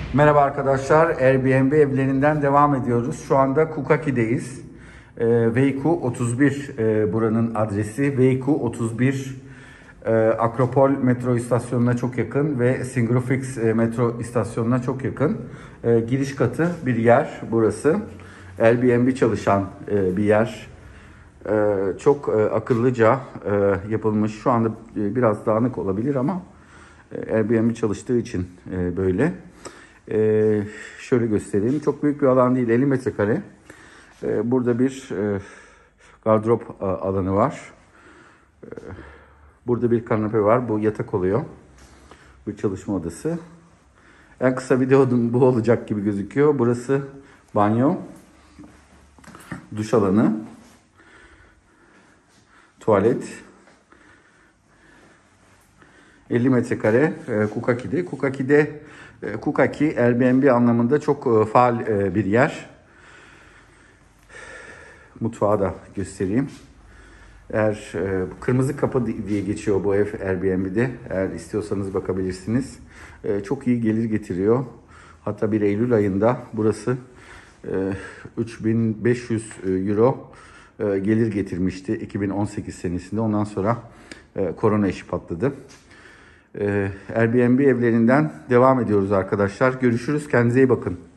Merhaba arkadaşlar, Airbnb evlerinden devam ediyoruz. Şu anda Kukaki'deyiz. Veyku 31 buranın adresi. Veyku 31 Akropol metro istasyonuna çok yakın ve Singrofix metro istasyonuna çok yakın. Giriş katı bir yer burası. Airbnb çalışan bir yer. Çok akıllıca yapılmış. Şu anda biraz dağınık olabilir ama Airbnb çalıştığı için böyle. Şöyle göstereyim. Çok büyük bir alan değil. 50 metrekare. Burada bir gardırop alanı var. Burada bir kanepe var. Bu yatak oluyor. Bir çalışma odası. En kısa videom bu olacak gibi gözüküyor. Burası banyo. Duş alanı. Tuvalet. 50 metrekare Kukaki'de. Kukaki Airbnb anlamında çok faal bir yer. Mutfağı da göstereyim. Eğer kırmızı kapı diye geçiyor bu ev Airbnb'de. Eğer istiyorsanız bakabilirsiniz. Çok iyi gelir getiriyor. Hatta bir Eylül ayında burası 3500 euro gelir getirmişti 2018 senesinde. Ondan sonra korona işi patladı. Airbnb evlerinden devam ediyoruz arkadaşlar. Görüşürüz. Kendinize iyi bakın.